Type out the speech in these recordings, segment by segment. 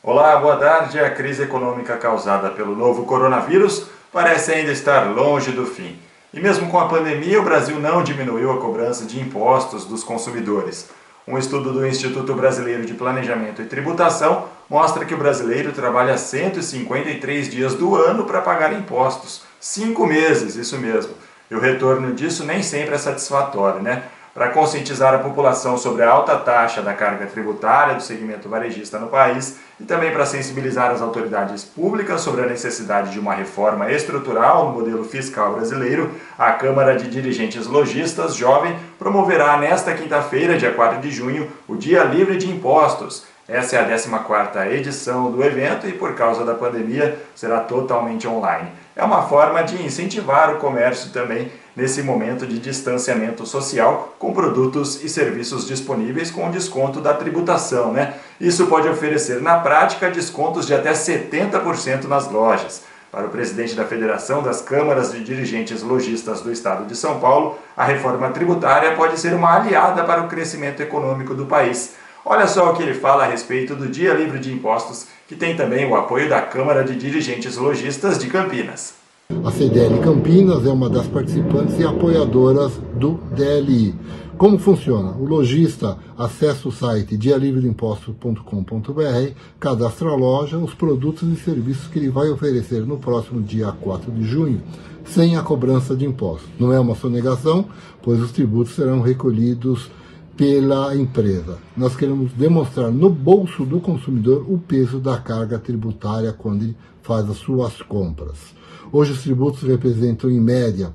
Olá, boa tarde. A crise econômica causada pelo novo coronavírus parece ainda estar longe do fim. E mesmo com a pandemia, o Brasil não diminuiu a cobrança de impostos dos consumidores. Um estudo do Instituto Brasileiro de Planejamento e Tributação mostra que o brasileiro trabalha 153 dias do ano para pagar impostos. 5 meses, isso mesmo. E o retorno disso nem sempre é satisfatório, né? Para conscientizar a população sobre a alta taxa da carga tributária do segmento varejista no país e também para sensibilizar as autoridades públicas sobre a necessidade de uma reforma estrutural no modelo fiscal brasileiro, a Câmara de Dirigentes Lojistas Jovem promoverá nesta quinta-feira, dia 4 de junho, o Dia Livre de Impostos. Essa é a 14ª edição do evento e, por causa da pandemia, será totalmente online. É uma forma de incentivar o comércio também nesse momento de distanciamento social, com produtos e serviços disponíveis com desconto da tributação, né? Isso pode oferecer, na prática, descontos de até 70% nas lojas. Para o presidente da Federação das Câmaras de Dirigentes Lojistas do Estado de São Paulo, a reforma tributária pode ser uma aliada para o crescimento econômico do país. Olha só o que ele fala a respeito do Dia Livre de Impostos, que tem também o apoio da Câmara de Dirigentes Lojistas de Campinas. A CDL Campinas é uma das participantes e apoiadoras do DLI. Como funciona? O lojista acessa o site dialivredeimpostos.com.br, cadastra a loja, os produtos e serviços que ele vai oferecer no próximo dia 4 de junho, sem a cobrança de impostos. Não é uma sonegação, pois os tributos serão recolhidos pela empresa. Nós queremos demonstrar no bolso do consumidor o peso da carga tributária quando ele faz as suas compras. Hoje os tributos representam em média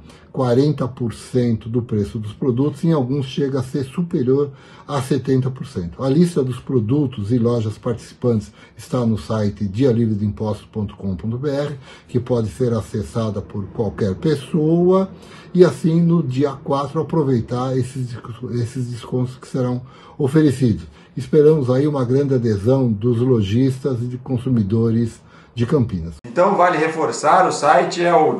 40% do preço dos produtos e em alguns chega a ser superior a 70%. A lista dos produtos e lojas participantes está no site dialivredeimpostos.com.br, que pode ser acessada por qualquer pessoa e assim no dia 4 aproveitar esses descontos que serão oferecidos. Esperamos aí uma grande adesão dos lojistas e de consumidores de Campinas. Então vale reforçar, o site é o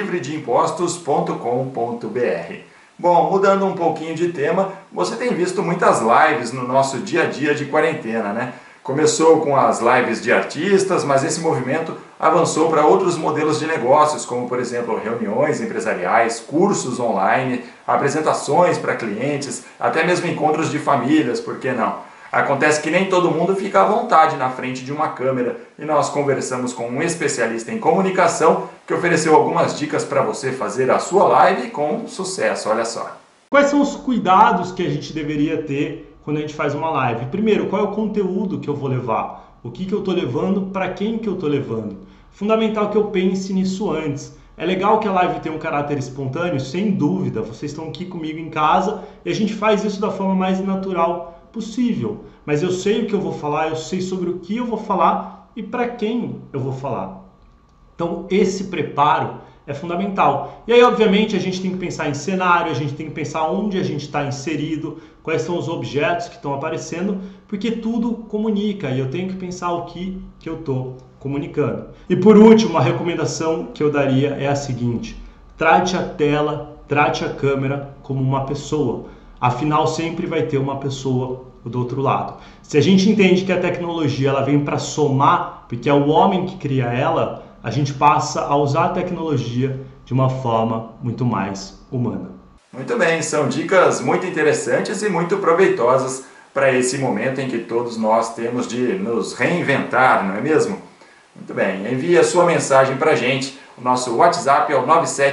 dialivredeimpostos.com.br. Bom, mudando um pouquinho de tema, você tem visto muitas lives no nosso dia a dia de quarentena, né? Começou com as lives de artistas, mas esse movimento avançou para outros modelos de negócios, como por exemplo reuniões empresariais, cursos online, apresentações para clientes, até mesmo encontros de famílias, por que não? Acontece que nem todo mundo fica à vontade na frente de uma câmera e nós conversamos com um especialista em comunicação que ofereceu algumas dicas para você fazer a sua live com sucesso, olha só. Quais são os cuidados que a gente deveria ter quando a gente faz uma live? Primeiro, qual é o conteúdo que eu vou levar? O que eu estou levando? Para quem que eu estou levando? Fundamental que eu pense nisso antes. É legal que a live tenha um caráter espontâneo, sem dúvida. Vocês estão aqui comigo em casa e a gente faz isso da forma mais natural possível, mas eu sei o que eu vou falar, eu sei sobre o que eu vou falar e para quem eu vou falar. Então esse preparo é fundamental. E aí obviamente a gente tem que pensar em cenário, a gente tem que pensar onde a gente está inserido, quais são os objetos que estão aparecendo, porque tudo comunica e eu tenho que pensar o que eu estou comunicando. E por último, a recomendação que eu daria é a seguinte: trate a tela, trate a câmera como uma pessoa. Afinal, sempre vai ter uma pessoa do outro lado. Se a gente entende que a tecnologia ela vem para somar, porque é o homem que cria ela, a gente passa a usar a tecnologia de uma forma muito mais humana. Muito bem, são dicas muito interessantes e muito proveitosas para esse momento em que todos nós temos de nos reinventar, não é mesmo? Muito bem, envie a sua mensagem para a gente. O nosso WhatsApp é o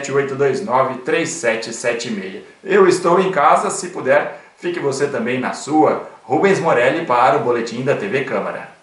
978293776. Eu estou em casa, se puder, fique você também na sua. Rubens Morelli para o Boletim da TV Câmara.